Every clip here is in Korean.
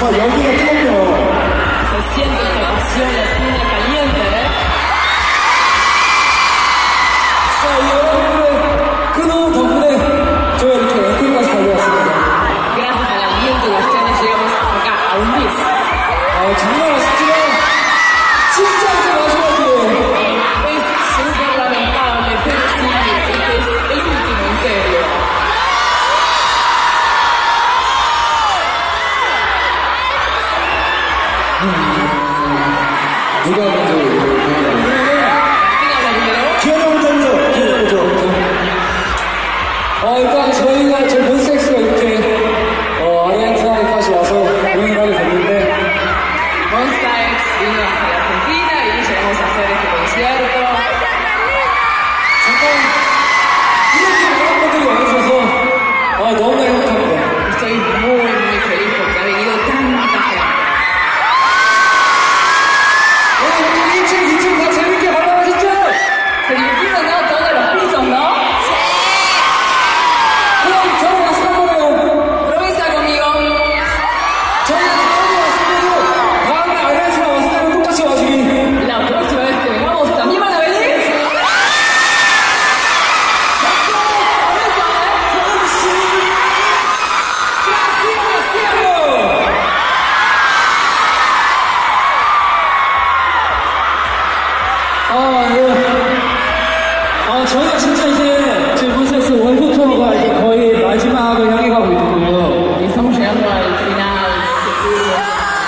여기가 뜨겁네요. Se siente esta pasión latina caliente, ¿eh? 자, 여러분들의 끈어온 덕분에 저희 이렇게 앵콜까지 달려왔습니다. Gracias al aliento de ustedes llegamos acá, a un bis. 정말 아쉽지만 진짜 이제 마지막이에요. Es súper lamentable, pero sí, este es el último, en serio. 누가 먼저 기현이부터 해줘. 일단 저희가 제 몬스타엑스가 이렇게 아르헨티나까지 와서 공연을 하게 됐는데 Monsta X vino hasta la Argentina y llegamos a hacer este concierto. 정말 이렇게 많은 분들이 와주셔서 너무나 행복합니다. Estoy muy, muy feliz porque ha venido tanta gente. 여러분들 1층, 2층 다 재밌게 관람하셨죠? ¿Se divirtieron, no? Todos los pisos, ¿no? 그럼 저랑 약속 한번 해요. Promesa conmigo. 저희가 다음에 왔을 때도 다음에 아르헨티나 왔을 때도 똑같이 와주기. La próxima vez que vengamos, ¿también van a venir? 저희가 진짜 이제 제 몬스타엑스 월드 투어가 이제 거의 마지막을 향해 가고 있고요. Estamos llegando al final de este tour.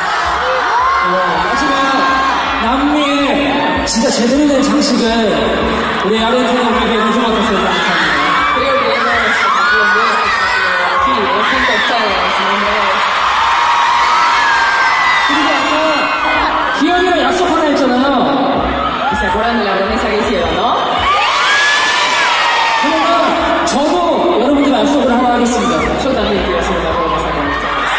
하지만 남미의 진짜 제대로 된 장식을 우리 아르헨티나 우리에게 해준 것 같았어요. 감사합니다. Creo que hemos ofrecido un buen espectáculo aquí, junto a ustedes, señores. 그리고 아까 기현이랑 약속 하나 했잖아요. ¿Y se acuerdan de la promesa que hicieron, no? 그러면 저도 여러분들 약속을 하나 하겠습니다. Yo también quiero hacer una promesa con ustedes.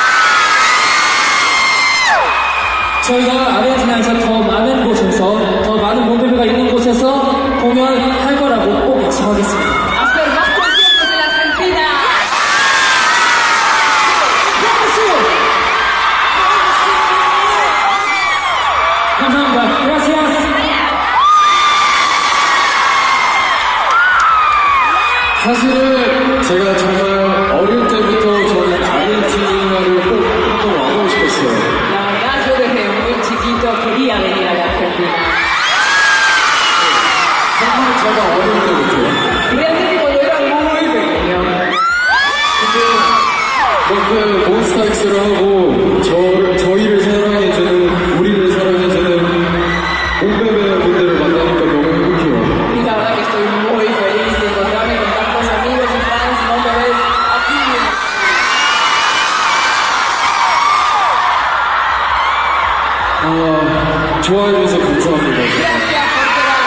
저희가 아르헨티나에서 더 많은 곳에서 더 많은 몬베베가 있는 곳에서 공연할 거라고 꼭 약속하겠습니다. Hacer más conciertos en la Argentina. 감사합니다. Gracias. 사실은 제가 정말 어릴 때부터 저는 아르헨티나를 꼭 한번 와보고 싶었어요. La verdad, yo desde muy chiquito quería venir a la Argentina. 정말 제가 어릴 때부터. Realmente cuando era muy pequeño. 그 몬스타엑스를 하고 저희를 사랑해주는 우리를 사랑해주는 몬베베 분들을 만나니까 너무 행복해요. Y la verdad que estoy muy feliz de encontrarme con tantos amigos y fans, no me ves aquí. 좋아해주셔서 감사합니다. Gracias por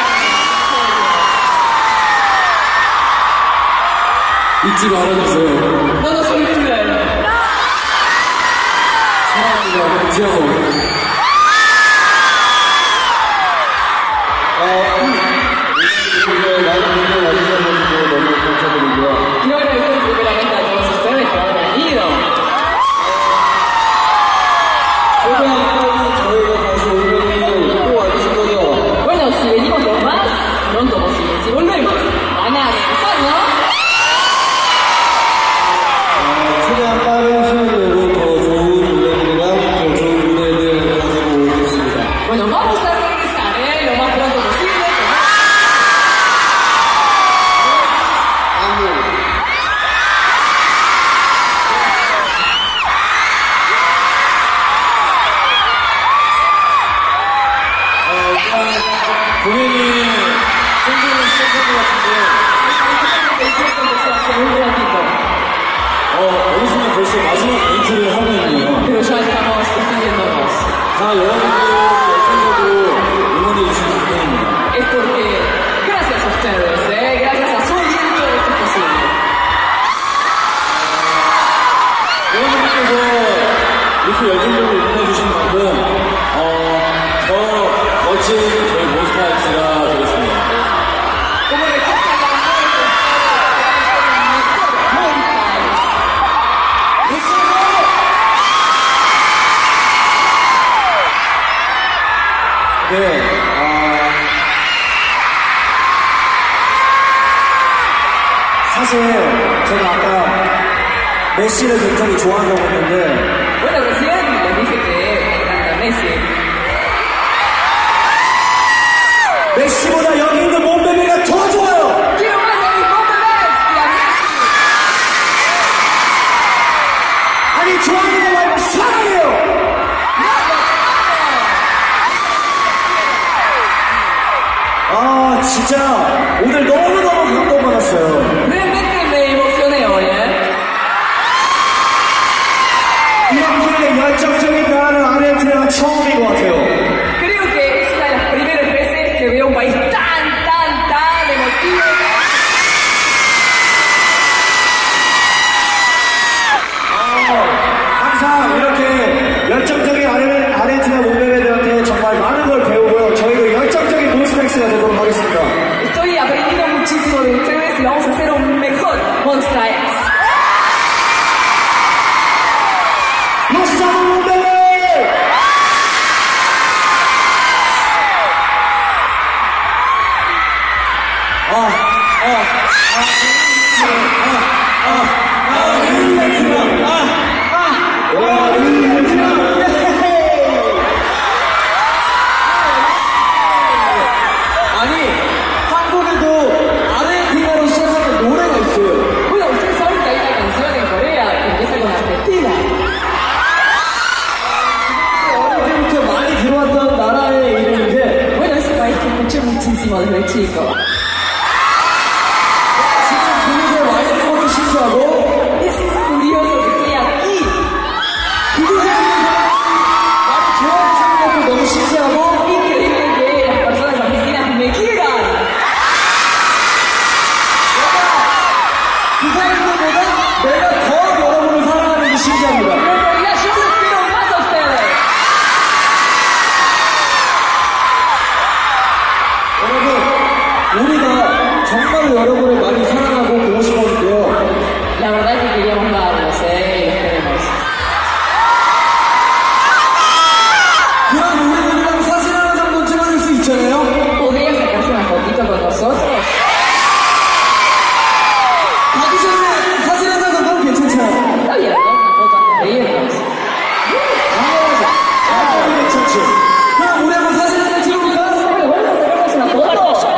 잊지 말아주세요. quedar. No nos olviden. 사랑합니다. 지하고. 많은 분들 와주셔서 너무 감사드리고요. Quiero agradecer primeramente a todos ustedes que han venido. 저희가 다시 오면 또 와주실 거죠? Bueno, si venimos los más, pronto posible. Si volvemos, van a regresar, ¿no? 최대한 빠른 시간 내로 더 좋은 노래들이랑 더 좋은 무대들 가지고 오겠습니다. Bueno, vamos a regresar, ¿eh? Lo más pronto posible. 공연이 충분히 시작한 것 같은데 어르신은 벌써 마지막 멘트를 하고 있네요. Pero ya estamos despidiéndonos. 다 여러분들 어쩐데도 응원해 주신 덕분입니다. Es porque, gracias a ustedes, ¿eh? Gracias a su aliento, esto es posible. 여러분들께서 이렇게 열정적으로 응원해 주신 만큼 더 멋진 저희 몬스타엑스가 되겠습니다. Como refleja el amor que ustedes tienen, mejor Monsta X. 사실 제가 아까 메시를 굉장히 좋아한다고 했는데 Bueno, recién les dije que me encanta Messi. 메시보다 여기 있는 몸베베가 더 좋아요. Quiero más a mis Bomberbés que a Messi. 아니 좋아하는 거 말고 사랑해요. 아 진짜 오늘 너무너무 감동받았어요. Realmente me emocioné hoy, ¿eh? 이렇게 열정적인 나라는 아르헨티나가 처음인 것 같아요. Creo que es una de las primeras veces que veo un país tan emotivo. 항상 이렇게 열정적인 아르헨티나 몸베베들한테 정말 많은 걸 배우고요. 저희도 열정적인 몬스타엑스가 되도록 하겠습니다. Estoy aprendiendo muchísimo de ustedes y vamos a hacer un mejor Monster X. ¡Los amo, 몸베베! 아니 한국에도 아르헨티나로 시작하는 노래가 있어요. Bueno, ustedes saben que hay una canción en Corea que empieza con Argentina. 어릴 때부터 많이 들어왔던 나라의 이름인데 Bueno, es un país que escuché muchísimo desde chico. 지금 그곳에 와 있는 것도 신기하고 Es curioso que estoy aquí. 그곳에 있는 사람들이 나를 좋아해주는 것도 너무 신기하고 Increíble que las personas argentinas me quieran. 그 사람들보다 내가 더 여러분을 사랑하는 게 신기합니다. Pero en realidad yo los quiero más a ustedes. 여러분, 우리가 정말로 여러분을 많이 사랑하고 보고 싶었는데요. La verdad que queríamos darlos, y los queremos. 그럼 우리들이랑 사진 하나 정도 찍어줄 수 있잖아요? ¿Podrían sacarse una fotito con nosotros? 가기 전에 사진 한 장 정도는 괜찮잖아요. Está bien, ¿no? Una foto antes de irnos. 당연하죠. 괜찮지. 그럼 우리 한번 사진 한 장 찍어볼까? Bueno, vamos a sacarnos una foto.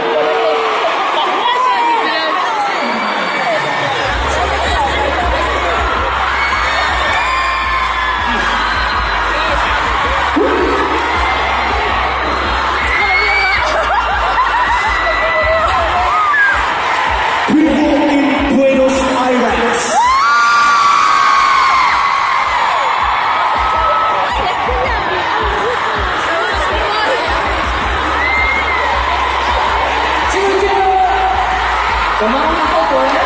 Vivo in Buenos Aires. Tomar una foto, ¿eh?